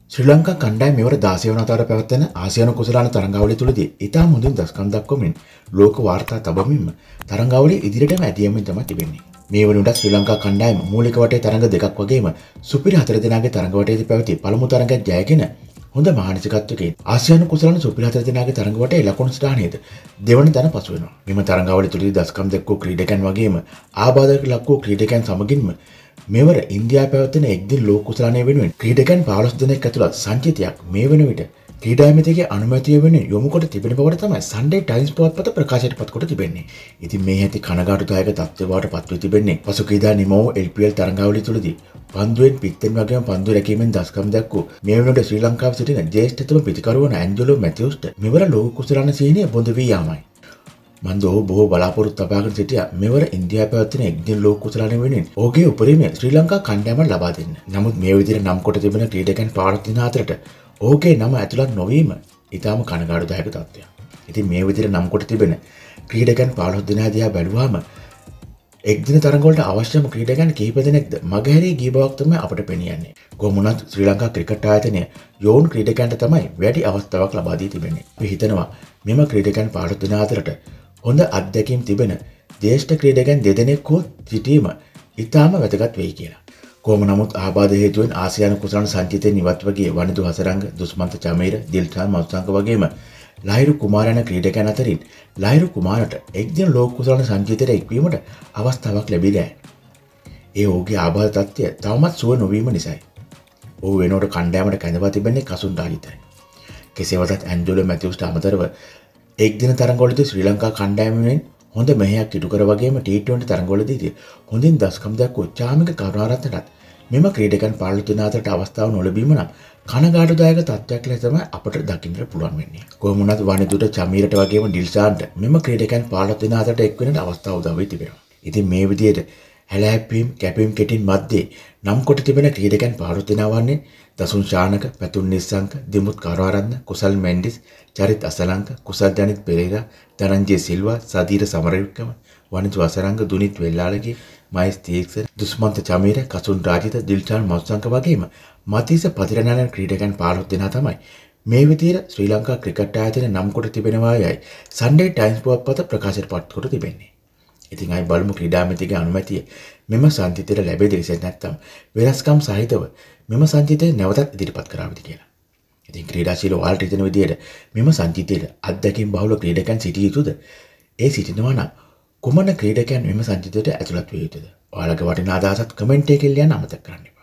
ශ්‍රී ලංකා කණ්ඩායම මෙවර 16 වන වතාවට පැවැත්වෙන ආසියානු කුසලාන තරඟාවලිය තුලදී ඉතාම හොඳින් දස්කම් දක්වමින් ලෝක වාර්තා තබමින්ම තරඟාවලිය ඉදිරියටම ඇදියමින් තමයි තිබෙන්නේ. මේ වුණාට ශ්‍රී ලංකා කණ්ඩායම මූලික වටේ තරඟ දෙකක් වගේම සුපිරි 4 දෙනාගේ තරඟ වටේදී පැවති පළමු තරඟයක් ජයගෙන හොඳ මානසිකත්වයකින් ආසියානු කුසලාන සුපිරි 4 දෙනාගේ තරඟ වටේ ලකුණු ස්ථානයේද දෙවන තැන පසු වෙනවා. මෙම තරඟාවලිය තුලදී දස්කම් දක්වපු ක්‍රීඩකයන් වගේම ආබාධයකට ලක් වූ ක්‍රීඩකයන් සමගින්ම මෙවර ඉන්දියාව පැවැත්වෙන එක්දින ලෝක කුසලානය වෙනුවෙන් ක්‍රීඩකයන් 15 දෙනෙක් ඇතුළත් සංචිතයක් මේ වන විට ක්‍රීඩා ඇමතිගේ අනුමැතිය වෙනුවෙන් යොමු කොට තිබෙන බවට තමයි සන්ඩේ ටයිම්ස් පුවත්පත ප්‍රකාශයට පත් කොට තිබෙන්නේ. ඉතින් මේ ඇති කනගාටුදායක තත්ත්වය බවට පත් වී තිබෙන්නේ පසුගියදා නිම වූ LPL තරඟාවලිය තුලදී පන්දුවෙන් පිත්තෙන් වගේම පන්දු රැකීමෙන් දස්කම් දක්වූ මේ වෙනකොට ශ්‍රී ලංකාවේ සිටින ජ්‍යෙෂ්ඨතම පිතිකරු වන ඇන්ජලෝ මැතිව්ස්ට මෙවර ලෝක කුසලාන සීනිය බොඳ වී යාමයි. මන්ද ඔහු බොහෝ බලාපොරොත්තු තබාගෙන සිටියා මෙවර ඉන්දියාව පැවැත්වෙන එක්දින ලෝක කුසලාන වෙනුවෙන් ඔහුගේ උපරිමය ශ්‍රී ලංකා කණ්ඩායමට ලබා දෙන්න. නමුත් මේ විදිහට නම් කොට තිබෙන ක්‍රීඩකයන් 15 දින අතරට ඔහුගේ නම ඇතුළත් නොවීම ඉතාම කනගාටුදායක තත්ත්වයක්. ඉතින් මේ විදිහට නම් කොට තිබෙන ක්‍රීඩකයන් 15 දිනා දිහා බැලුවාම එක්දින තරඟවලට අවශ්‍යම ක්‍රීඩකයන් කිහිප දෙනෙක්ද මගහැරී ගිය බවක් තමයි අපට පෙනියන්නේ. කොහොම වුණත් ශ්‍රී ලංකා ක්‍රිකට් ආයතනය යෝන් ක්‍රීඩකයන්ට තමයි වැඩි අවස්ථාවක් ලබා දී තිබෙන්නේ. අපි හිතනවා මෙම ක්‍රීඩකයන් 15 දිනා අතරට හොඳ අත්දැකීම් තිබෙන ජ්‍යෙෂ්ඨ ක්‍රීඩකයන් දෙදෙනෙක් හෝ සිටීම ඉතාම වැදගත් වෙයි කියලා. කොහොම නමුත් ආබාධ හේතුවෙන් ආසියානු කුසලාන සංචිතයෙන් ඉවත්ව ගිය වනිදු හසරංග, දුස්මන්ත චමීර, දිල්ෂාන් මෞසංක වගේම ලහිරු කුමාර යන ක්‍රීඩකයන් අතරින් ලහිරු කුමාරට එක්දින ලෝක කුසලාන සංචිතයට එක්වීමට අවස්ථාවක් ලැබිලා නැහැ. ඒ ඔහුගේ ආබාධ තත්ත්වය තවමත් සුව නොවීම නිසායි. ඔහු වෙනුවට කණ්ඩායමට කැඳවා තිබෙන්නේ කසුන් රාජිතයි. කෙසේ වෙතත් ඇන්ජලෝ මැතිව්ස්ට අමතරව එක්දින තරඟවලදී ශ්‍රී ලංකා කණ්ඩායමෙන් හොඳ මෙහෙයක් ඉටු කර වගේම T20 තරඟවලදී හොඳින් දස්කම් දක්වපු චාමික කරුණාරත්නටත් මෙම ක්‍රීඩකයන් 15 දින අතරට අවස්ථාව නොලැබීම නම් කනගාටුදායක තත්ත්වයක් ලෙස තමයි අපට දකින්න පුළුවන් වෙන්නේ. කොහොම වුණත් වනිදුට චමීරට වගේම ඩිල්ෂාන්ට මෙම ක්‍රීඩකයන් 15 දින අතරට එක් වෙනට අවස්ථාව උදා වී තිබෙනවා. ඉතින් මේ විදිහට හැලහැප්පීම් කැපීම් කෙටින් මැද්දේ නම් කොට තිබෙන ක්‍රීඩකයන් 15 දෙනා වන්නේ දසුන් ශානක, පැතුම් නිස්සංක, දිමුත් කරුණාරත්න, කුසල් මෙන්ඩිස්, චරිත් අසලංක, කුසල් දනිත් පෙරේරා, ධනංජය සිල්වා, සදීර සමරවික්‍රම, වනිතු අසරංග, දුනිත් වෙල්ලාලගේ, මහේෂ් තීක්ෂර, දුස්මන්ත චමීර, කසුන් රාජිත, දිල්ෂාන් මෞසංක වගේම මතීස පතිරණායන ක්‍රීඩකයන් 15 දෙනා තමයි මේ විදිහට ශ්‍රී ලංකා ක්‍රිකට් ආයතනය නම් කොට තිබෙනවා යයි සන්ඩේ ටයිම්ස් පුවත්පත ප්‍රකාශයට පත් කොට තිබෙන්නේ. ඉතින් අයි බලමු ක්‍රීඩාමිතිගේ අනුමැතිය මෙම සංචිතයට ලැබෙද විශේෂ නැත්නම් වෙනස්කම් සහිතව මෙම සංචිතය නැවතත් ඉදිරිපත් කරාවිද කියලා. ඉතින් ක්‍රීඩාශීලී ඔයාලට හිතෙන විදිහට මෙම සංචිතයේ අත්දැකීම් බහුල ක්‍රීඩකයන් සිටිය යුතුද? ඒ සිටිනවා නම් කුමන ක්‍රීඩකයන් මෙම සංචිතයට ඇතුළත් විය යුතුද? ඔයාලගේ වටිනා අදහසත් කමෙන්ට් එකේ ලියන්න අමතක කරන්න.